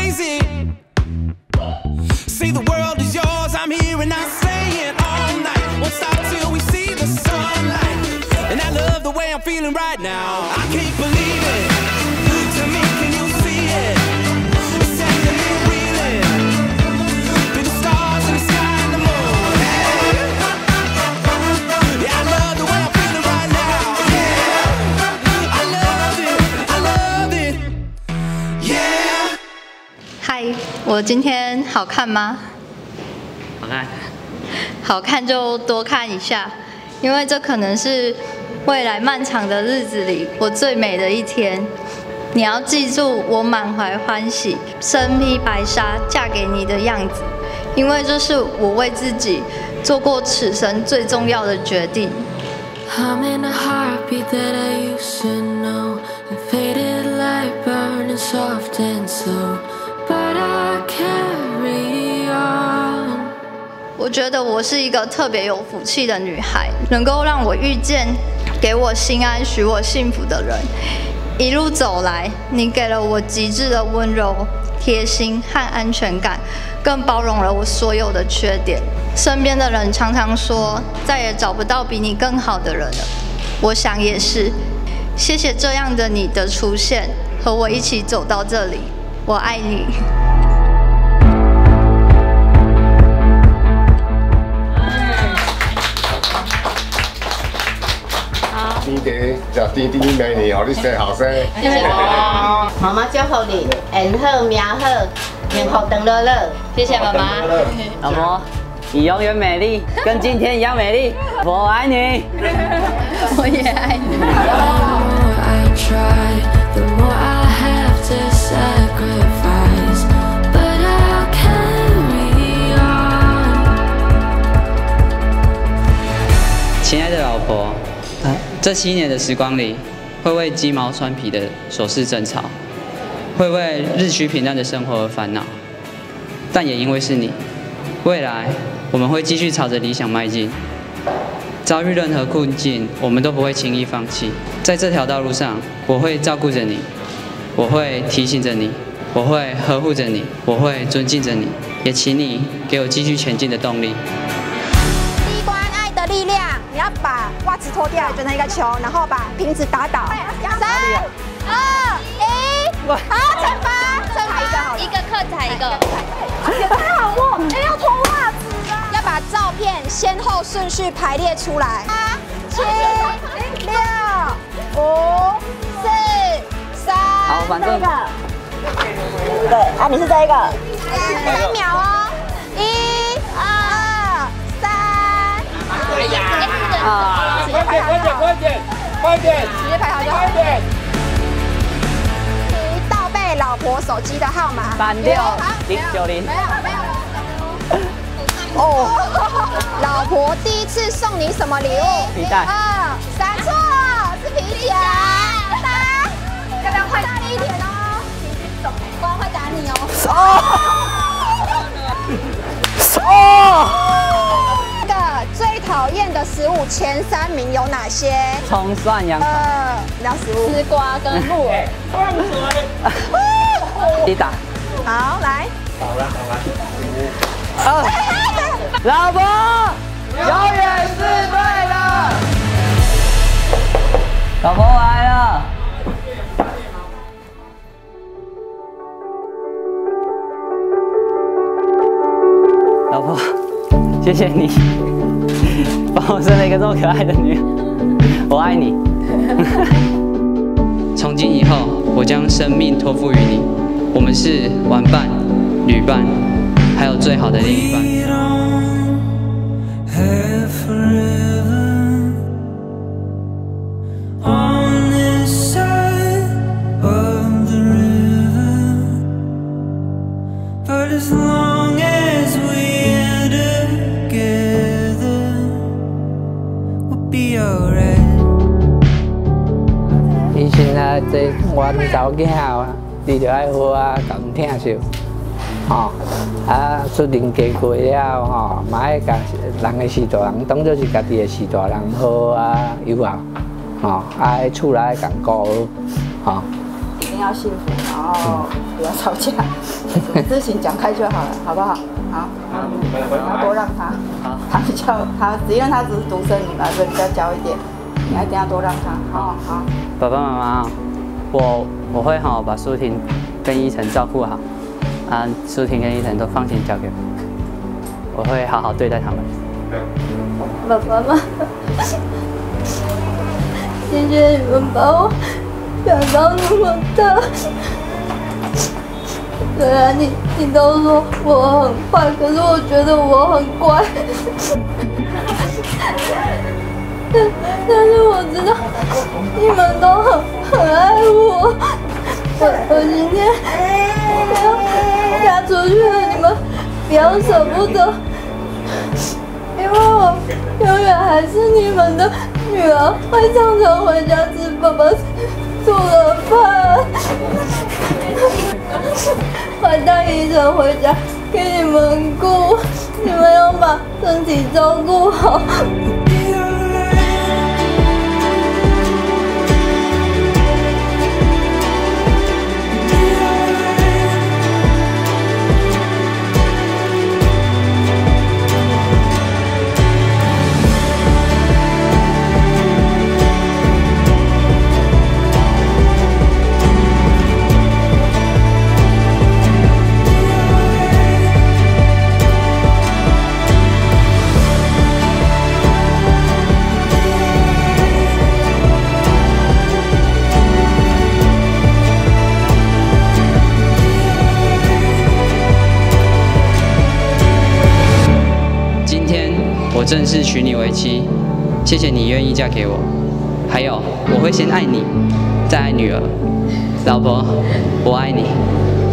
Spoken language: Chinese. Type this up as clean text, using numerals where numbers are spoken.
crazy. See, the world is yours, I'm here and I say it all night. Won't stop till we see the sunlight. And I love the way I'm feeling right now. I can't believe it. To me, can you see it? It's setting me reeling. Be the stars in the sky and the moon. Yeah, I love the way I'm feeling right now. Yeah, I love it, I love it. Yeah. 嗨，我今天好看吗？ 好看。 好看就多看一下，因为这可能是未来漫长的日子里我最美的一天。你要记住我满怀欢喜、身披白纱嫁给你的样子，因为这是我为自己做过此生最重要的决定。 I'm in a heartbeat that I used to know, and faded light burning soft and slow, but I carry on. 我觉得我是一个特别有福气的女孩，能够让我遇见给我心安、许我幸福的人。一路走来，你给了我极致的温柔、贴心和安全感，更包容了我所有的缺点。身边的人常常说，再也找不到比你更好的人了。我想也是。谢谢这样的你的出现，和我一起走到这里。我爱你。 甜茶就甜甜美你，互你生后生。 谢谢妈妈祝福你，缘好命好，幸福长乐乐。谢谢妈妈。 老婆，你永远美丽，跟今天一样美丽。我爱你。 我也爱你。 亲爱的老婆。这7年的时光里，会为鸡毛蒜皮的琐事争吵，会为日趋平淡的生活而烦恼，但也因为是你，未来我们会继续朝着理想迈进。遭遇任何困境，我们都不会轻易放弃。在这条道路上，我会照顾着你，我会提醒着你，我会呵护着你，我会尊敬着你，也请你给我继续前进的动力。 第一关，爱的力量。你要把袜子脱掉，卷成一个球，然后把瓶子打倒。3、2、1，好，惩罚一个好了， 一个课踩一个。 也太好了，要脱袜子啊！要把照片先后顺序排列出来。8、7、6、5、4、3。 好，反正。 对，啊，你是这一个。3秒哦，1、2、3。直接排好就好。快点！直接排好就好。你倒背老婆手机的号码。 36090。 没有。哦。老婆第一次送你什么礼物？ 皮带。 2、3，错，是皮夹。3，要不要快大力一点哦？不然会打你哦。最讨厌的食物前3名有哪些？ 葱蒜洋葱。 聊食物。丝瓜跟木耳。 你打。 好，来。 老婆，永远是对的。老婆，我来了。老婆，谢谢你。帮我生了一个这么可爱的女儿，我爱你。从今以后，我将生命托付于你，我们是玩伴、旅伴，还有最好的另一半。 以前啊，这阮查某囝啊，你着爱好啊，共疼惜，吼，啊，出人家过了吼，嘛爱甲人个是大人当作是家己个是大人好啊，有啊，吼，啊，厝内共顾，吼。一定要幸福，然后不要吵架，什么事情讲开就好了，好不好？好，要多让他，他比较他，因为他只是独生女嘛，所以比较娇一点，你一定要多让他。好。 爸爸妈妈，我会好好把舒婷跟依晨照顾好，舒婷跟依晨都放心交给我，我会好好对待他们。 爸爸妈妈，谢谢你们把我养到那么大。虽然你都说我很坏，可是我觉得我很乖。但是我知道你们都很爱我。我今天要嫁出去了，你们不要舍不得，因为我永远还是你们的女儿，会常常回家吃爸爸做的饭，会带依晨回家给你们顾，你们要把身体照顾好。 我正式娶你为妻，谢谢你愿意嫁给我。还有，我会先爱你，再爱女儿。老婆，我爱你。